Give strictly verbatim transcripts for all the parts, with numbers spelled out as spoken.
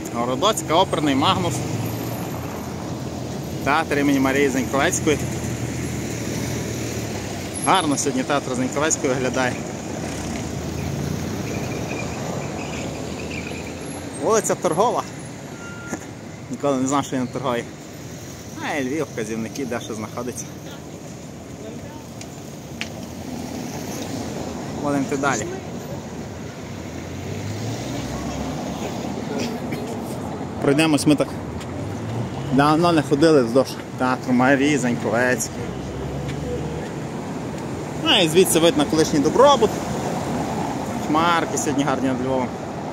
Городоцька, оперний, Магнус. Театр імені Марії Заньковецької. Гарно сьогодні театр Заньковецької виглядає. Вулиця Торгова. Ніколи не знав, що я на торговій. А і Львів, вказівники, де що знаходиться. Будемо йти далі. Пройдемось, ми так давно не ходили вздовж театру Марії Заньковецької. А і звідси вид на колишній Добробут. Хмарки сьогодні гарні над Львовом.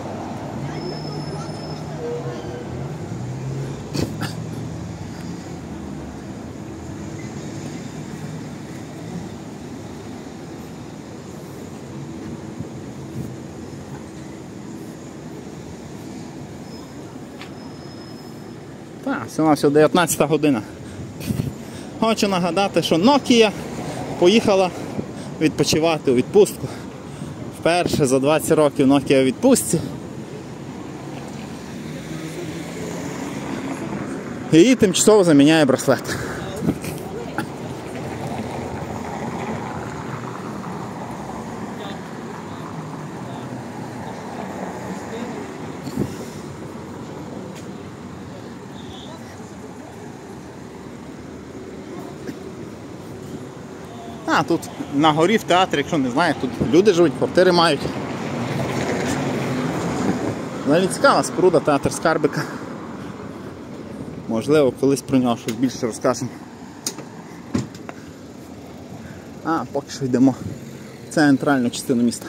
Так, всього-навсього дев'ятнадцята година. Хочу нагадати, що Nokia поїхала відпочивати у відпустку. Вперше за двадцять років Nokia у відпустці. І її тимчасово заміняє браслет. А, тут на горі в театрі, якщо не знаю, тут люди живуть, квартири мають. Взагалі цікава споруда, театр Скарбика. Можливо, колись про нього щось більше розкажемо. А, поки що йдемо в центральну частину міста.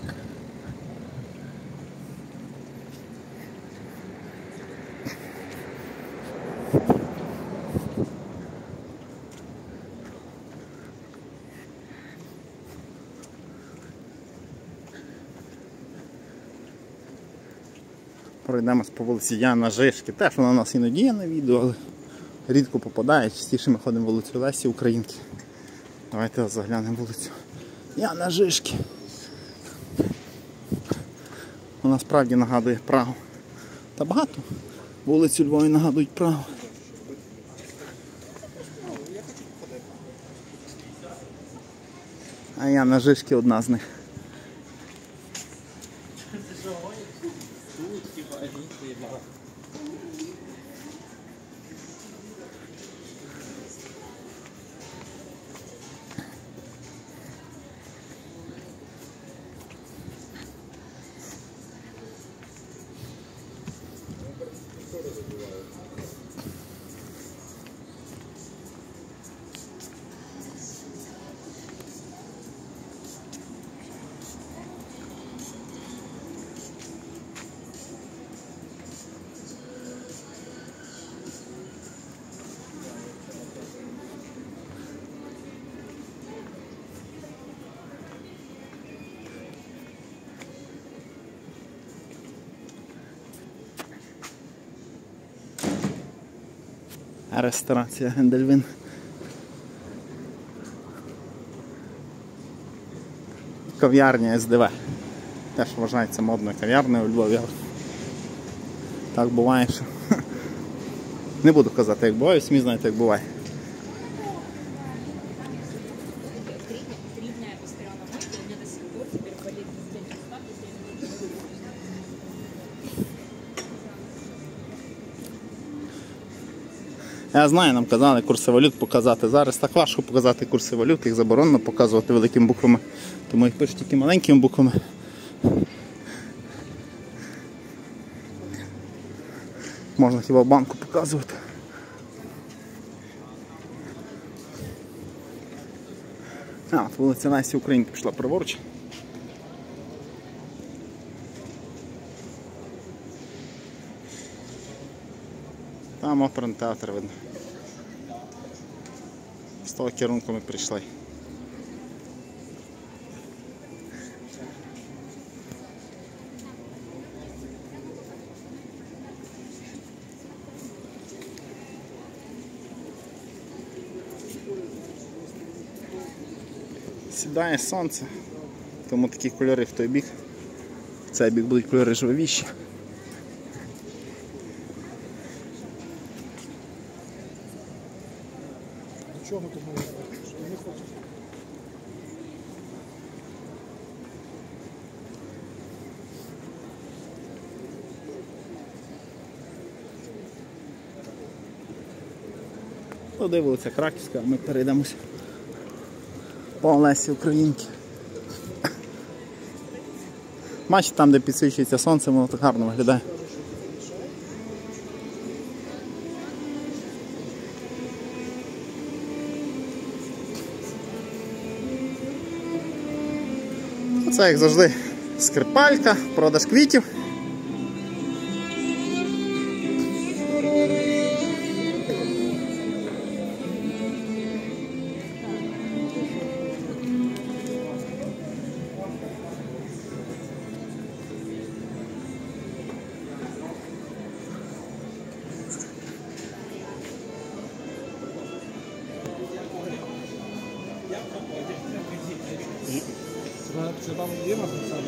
Пройдемось по вулиці Яна Жишки. Теж вона у нас іноді є на відео, але рідко попадає. Частіше ми ходимо вулицю Лесі Українки. Давайте заглянемо вулицю Яна Жишки. Вона справді нагадує Прагу. Та багато вулиць у Львові нагадують Прагу. А Яна Жишки одна з них. Ресторація Гендельвін. Кав'ярня ес де ве. Теж вважається модною кав'ярнею у Львові. Так буває, що... Не буду казати, як буває, самі знаєте, як буває. Я знаю, нам казали курси валют показати. Зараз так важко показати курси валют, їх заборонено показувати великими буквами, тому їх пишуть тільки маленькими буквами. Можна хіба в банку показувати. А, от вулиця Лесі Українки пішла праворуч. Там оперний театр видно. З того керунку ми прийшли. Сідає сонце, тому такі кольори в той бік. В цей бік будуть кольори жвавіші. чого тому не що вони хочуть. Туди вулиця Краківська, а ми перейдемося по Олесі Українки. Бачите, там, де підсвічується сонце, воно так гарно виглядає. Це, як завжди, Скрипалька, продаж квітів. Це там є написано?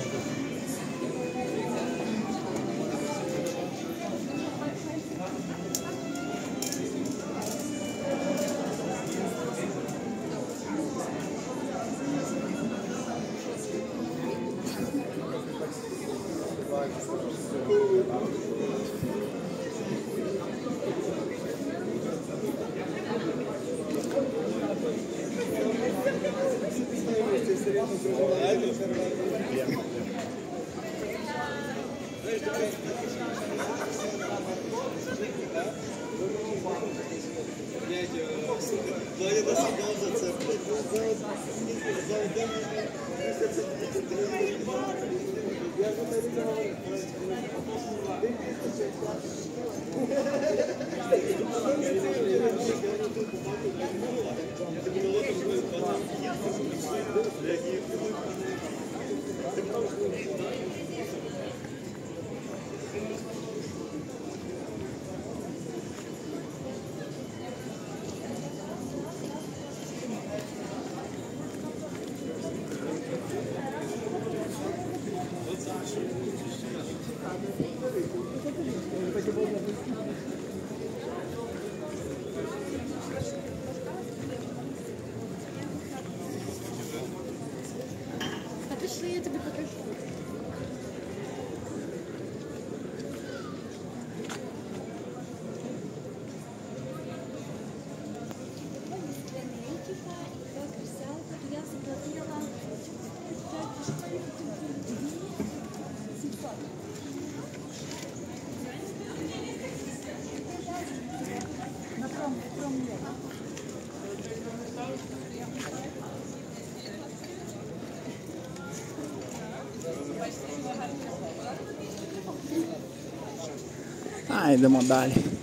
А пішли, я тобі покажу. Я заплатила сімсот. На пром, пром є. А, йдемо далі.